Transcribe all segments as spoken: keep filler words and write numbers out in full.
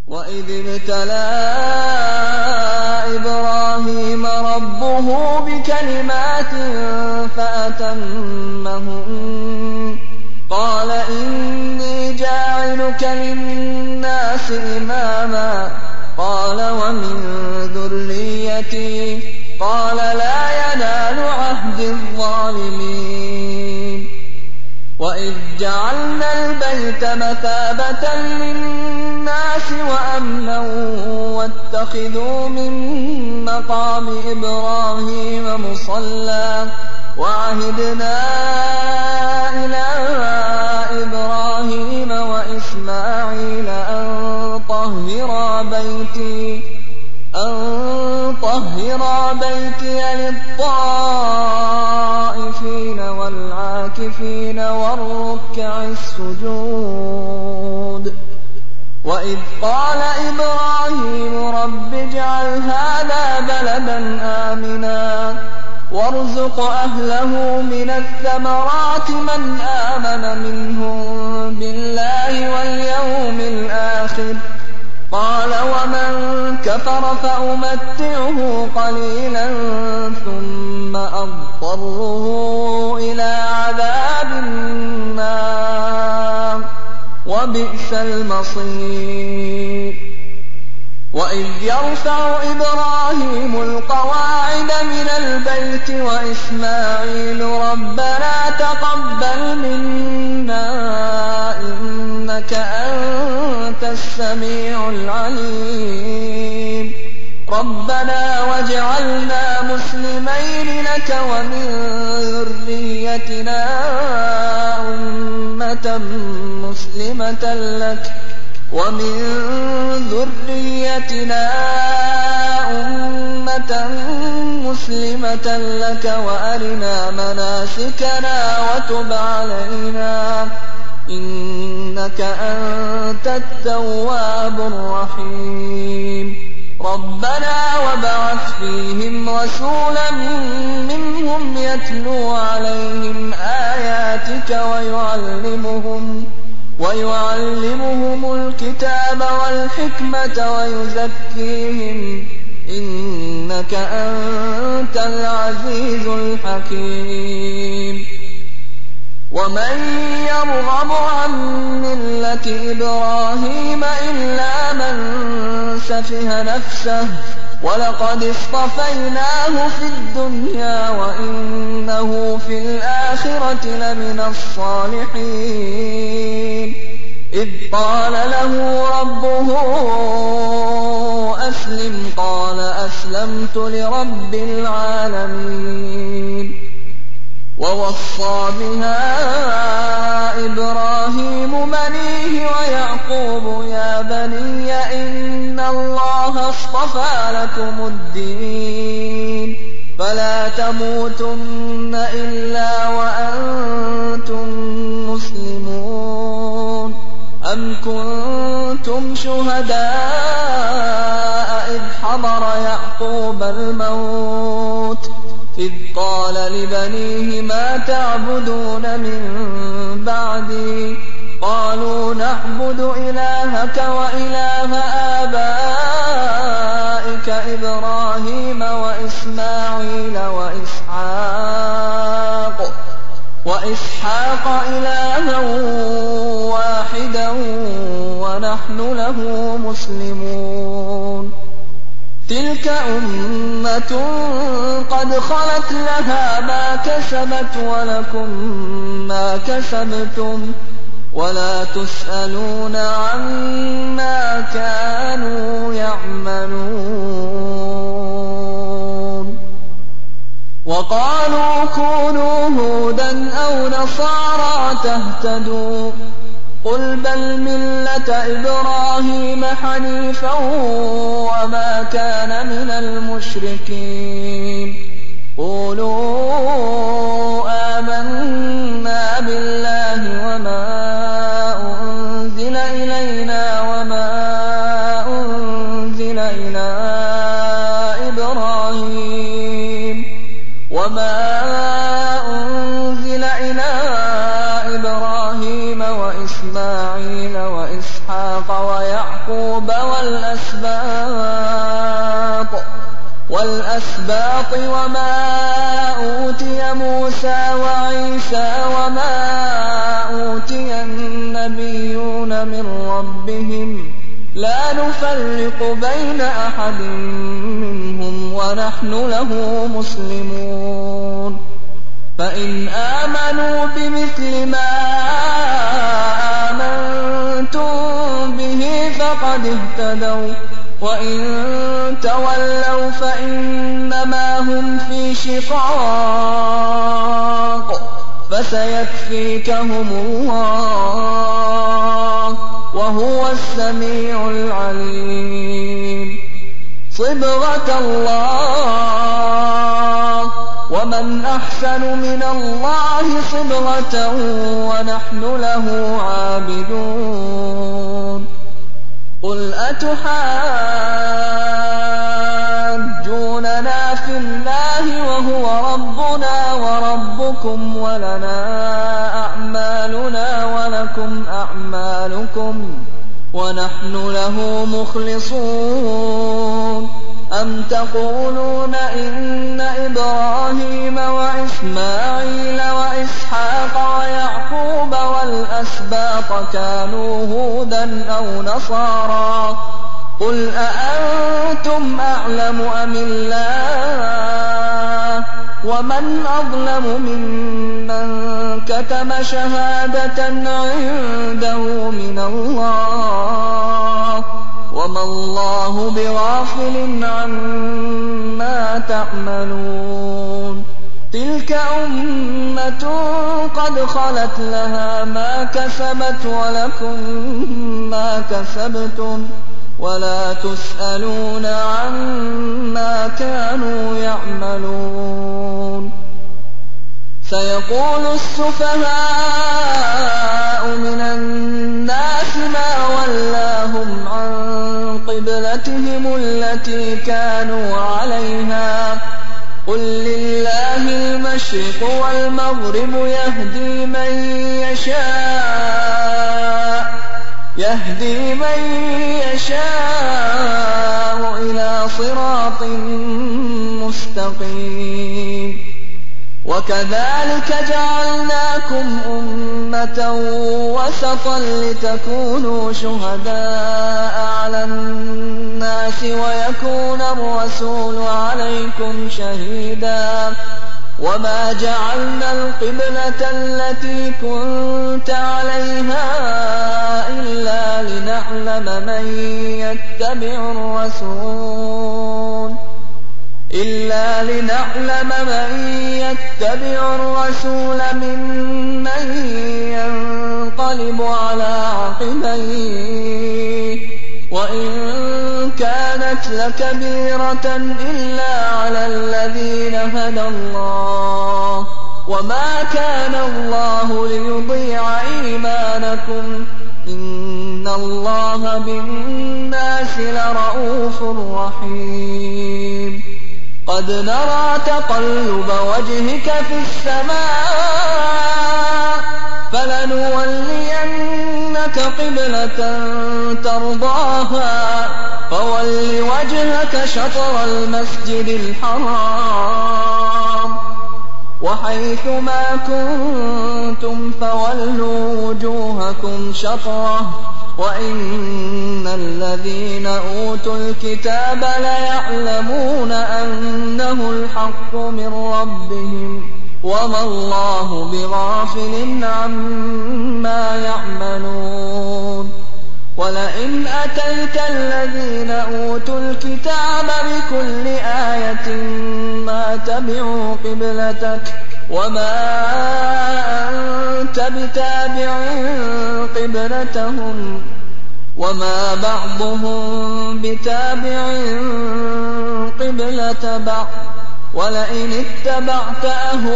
وإذ ابتلى إبراهيم ربه بكلمات فأتمهن قال إني جاعلك للناس إماما قال ومن ذريتي قال لا ينال عهد الظالمين وإذ جعلنا البيت مثابة للناس وأمنا واتخذوا من مقام إبراهيم مصلى وعهدنا إلى إبراهيم وإسماعيل أن طهرا بيتي أن طهرا بيتي للطائفين والعاكفين والركع السجود وإذ قال إبراهيم رب اجعل هذا بلدا آمنا وارزق أهله من الثمرات من آمن منهم بالله واليوم الآخر قال ومن كفر فأمتعه قليلا ثم أضطره إلى عذاب النار وبئس المصير وإذ يرفع إبراهيم القواعد من البيت وإسماعيل ربنا تقبل منا إنك أنت السميع العليم ربنا واجعلنا مسلمين لك ومن ذريتنا أمة مسلمة لك ومن ذريتنا أمة مسلمة لك وأرنا مناسكنا وتب علينا إنك أنت التواب الرحيم ربنا وابعث فيهم رسولا منهم يتلو عليهم آياتك ويعلمهم ويعلمهم الكتاب والحكمة ويزكيهم إنك أنت العزيز الحكيم ومن يرغب عن ملة إبراهيم إلا من سفه نفسه ولقد اصطفيناه في الدنيا وإنه في الآخرة لمن الصالحين إذ قال له ربه أسلم قال أسلمت لرب العالمين ووصى بها إبراهيم بنيه ويعقوب يا بني إن الله اصطفى لكم الدين فلا تموتن إلا وأنتم مسلمون أم كنتم شهداء إذ حضر يعقوب الموت إذ قال لبنيه ما تعبدون من بعدي قالوا نعبد إلهك وإله آبائك إبراهيم وإسماعيل وإسحاق وإسحاق إلها واحدا ونحن له مسلمون تلك أمة قد خلت لها ما كسبت ولكم ما كسبتم ولا تسألون عما كانوا يعملون وقالوا كونوا هودا أو نصارى تهتدوا قل بل ملة إبراهيم حنيفا وما كان من المشركين قولوا آمنا بالله وما أنزل إلينا وما أنزل إلى إبراهيم وما أنزل إلى إبراهيم وإسماعيل وإسحاق ويعقوب والأسباط والأسباط وما أوتي موسى وعيسى وما أوتي النبيون من ربهم لا نفرق بين أحد منهم ونحن له مسلمون فإن آمنوا بمثل ما آمنتم به فقد اهتدوا وإن تولوا فإنما هم في شقاق فسيكفيكهم الله وهو السميع العليم صبغة الله ومن أحسن من الله صبغة ونحن له عابدون قل أتحاجوننا في الله وهو ربنا وربكم ولنا أعمالنا ولكم أعمالكم ونحن له مخلصون أم تقولون إن إبراهيم وإسماعيل وإسحاق ويعقوب والأسباط كانوا هودا أو نصارى قل أأنتم أعلم أم الله ومن أظلم ممن كتم شهادة عنده من الله وما الله بغافل عما تعملون تلك أمة قد خلت لها ما كسبت ولكم ما كسبتم ولا تسألون عما كانوا يعملون سيقول السفهاء من الناس ما ولاهم عن قبلتهم التي كانوا عليها قل لله المشرق والمغرب يهدي من يشاء يهدي من يشاء إلى صراط مستقيم وكذلك جعلناكم أمة وسطا لتكونوا شهداء على الناس ويكون الرسول عليكم شهيدا وما جعلنا القبلة التي كنت عليها إلا لنعلم من يتبع الرسول إلا لنعلم من يتبع الرسول ممن ينقلب على عقبيه وإن كانت لكبيرة إلا على الذين هدى الله وما كان الله ليضيع إيمانكم إن الله بالناس لرءوف رحيم قد نرى تقلب وجهك في السماء فلنولينك قبلة ترضاها فول وجهك شطر المسجد الحرام وحيث ما كنتم فولوا وجوهكم شطره وإن الذين أوتوا الكتاب ليعلمون أنه الحق من ربهم وما الله بغافل عما يعملون ولئن أتيت الذين أوتوا الكتاب بكل آية ما تبعوا قبلتك وما أنت بتابع قبلتهم وما بعضهم بتابع قبلة بعض ولئن اتبعت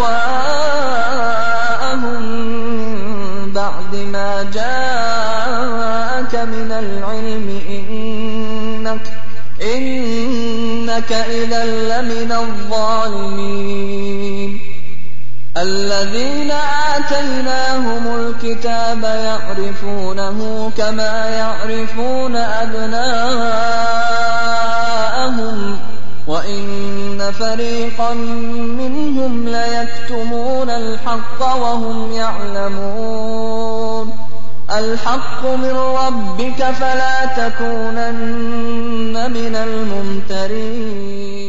أهواءهم من بعد ما جاءك من العلم إنك, إنك إذا لمن الظالمين الذين آتيناهم الكتاب يعرفونه كما يعرفون أبناءهم فَرِيقًا مِّنْهُمْ لَيَكْتُمُونَ الْحَقَّ وَهُمْ يَعْلَمُونَ الْحَقُّ مِن رَّبِّكَ فَلَا تَكُونَنَّ مِنَ الْمُمْتَرِينَ